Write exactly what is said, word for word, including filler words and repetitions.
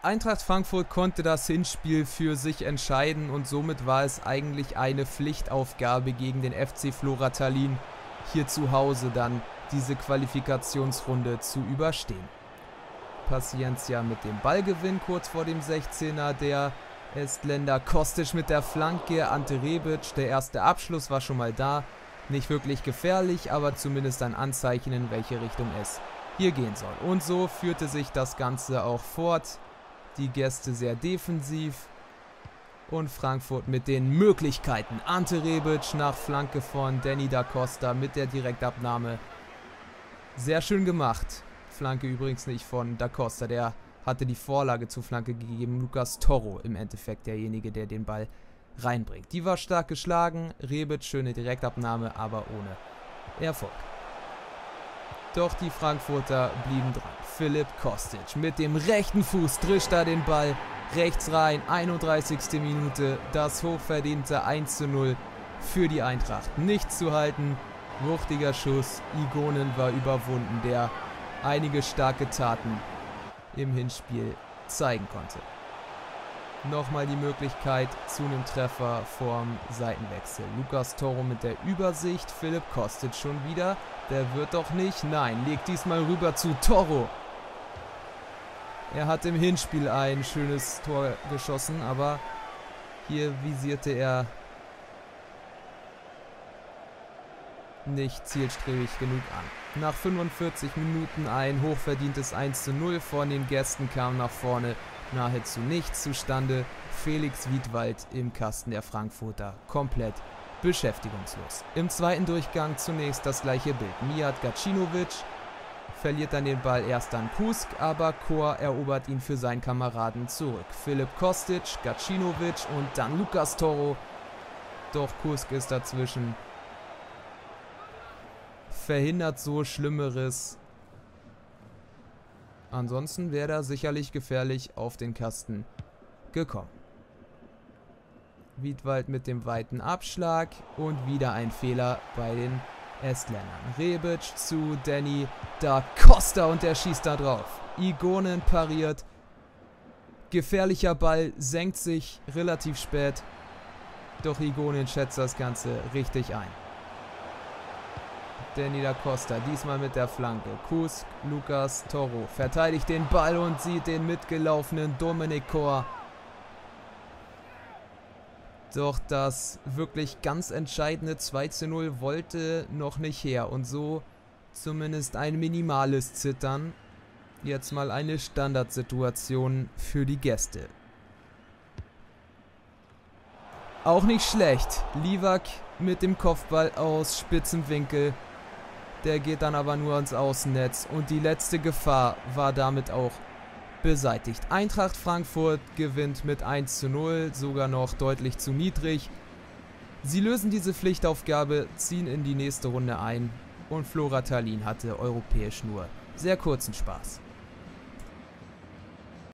Eintracht Frankfurt konnte das Hinspiel für sich entscheiden und somit war es eigentlich eine Pflichtaufgabe gegen den F C Flora Tallinn, hier zu Hause dann diese Qualifikationsrunde zu überstehen. Paciencia mit dem Ballgewinn kurz vor dem sechzehner, der Estländer Kostic mit der Flanke, Ante Rebic, der erste Abschluss war schon mal da, nicht wirklich gefährlich, aber zumindest ein Anzeichen, in welche Richtung es hier gehen soll. Und so führte sich das Ganze auch fort. Die Gäste sehr defensiv und Frankfurt mit den Möglichkeiten. Ante Rebic nach Flanke von Danny da Costa mit der Direktabnahme. Sehr schön gemacht. Flanke übrigens nicht von da Costa, der hatte die Vorlage zur Flanke gegeben. Lucas Torro im Endeffekt derjenige, der den Ball reinbringt. Die war stark geschlagen. Rebic, schöne Direktabnahme, aber ohne Erfolg. Doch die Frankfurter blieben dran. Filip Kostic mit dem rechten Fuß drischt da den Ball rechts rein. einunddreißigste Minute. Das hochverdiente eins zu null für die Eintracht. Nicht zu halten. Wuchtiger Schuss. Igonen war überwunden, der einige starke Taten im Hinspiel zeigen konnte. Nochmal die Möglichkeit zu einem Treffer vorm Seitenwechsel. Lucas Torro mit der Übersicht. Filip Kostic schon wieder. Der wird doch nicht. Nein, legt diesmal rüber zu Torro. Er hat im Hinspiel ein schönes Tor geschossen, aber hier visierte er nicht zielstrebig genug an. Nach fünfundvierzig Minuten ein hochverdientes eins zu null. Von den Gästen kam nach vorne nahezu nichts zustande. Felix Wiedwald im Kasten der Frankfurter komplett beschäftigungslos. Im zweiten Durchgang zunächst das gleiche Bild. Mijat Gacinovic verliert dann den Ball erst an Kusk, aber Kor erobert ihn für seinen Kameraden zurück. Filip Kostic, Gacinovic und dann Lucas Torro. Doch Kusk ist dazwischen. Verhindert so Schlimmeres. Ansonsten wäre er sicherlich gefährlich auf den Kasten gekommen. Wiedwald mit dem weiten Abschlag und wieder ein Fehler bei den Estländern. Rebic zu Danny da Costa und der schießt da drauf. Igonen pariert. Gefährlicher Ball, senkt sich relativ spät. Doch Igonen schätzt das Ganze richtig ein. Danny da Costa, diesmal mit der Flanke. Kusk, Lucas Torro verteidigt den Ball und sieht den mitgelaufenen Dominik Kor. Doch das wirklich ganz entscheidende zwei zu null wollte noch nicht her. Und so zumindest ein minimales Zittern. Jetzt mal eine Standardsituation für die Gäste. Auch nicht schlecht. Livak mit dem Kopfball aus spitzem Winkel. Der geht dann aber nur ans Außennetz. Und die letzte Gefahr war damit auch beseitigt. Eintracht Frankfurt gewinnt mit eins zu null, sogar noch deutlich zu niedrig. Sie lösen diese Pflichtaufgabe, ziehen in die nächste Runde ein und Flora Tallinn hatte europäisch nur sehr kurzen Spaß.